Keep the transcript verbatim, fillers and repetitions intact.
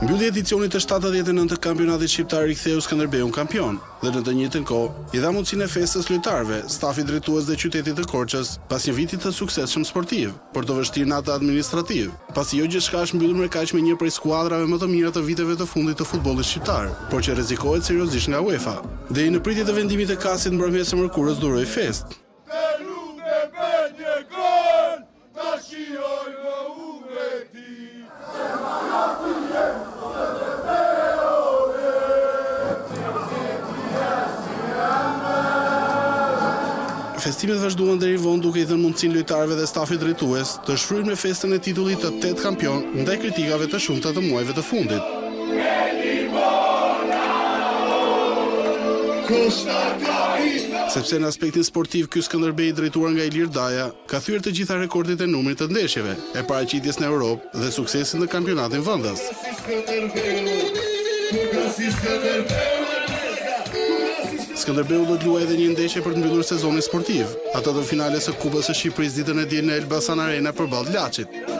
Mbyllja e edicionit të shtatëdhjetë e nëntë të kampionatit shqiptar riktheu Skënderbeun kampion dhe në të njëjtën kohë i dha mundësinë e festës lojtarëve, stafi drejtues dhe qytetit të Korçës pas një viti të suksesshëm sportiv, por të vështirë në atë administrativ, pasi jo gjithçka është mbyllur me kaq me një prej skuadrave më të mira të viteve të fundit të futbollit shqiptar, por që rrezikohet seriozisht nga UEFA. Deri në pritje të vendimit të Kasit mbrëmjes së mërkurës duroi fest. Festimet vazhduan deri vonë duke i dhënë mundësinë lojtarëve dhe stafit drejtues të shfryrë me festën e titullit të tetë kampion ndaj kritikave të shumta të muajve të fundit. Sepse në aspektin sportiv ky Skënderbeu i drejtuar nga Ilir Daja ka thyer të gjitha rekordet e numrit të ndeshjeve, e paraqitjes në Europë dhe suksesin në kampionatin vendas. Skënderbeu do të luajë edhe një ndeshje për të mbyllur sezonin sportiv, ato të finales së Kupës së Shqipërisë ditën e diel në Elbasan Arena përballë Laçit.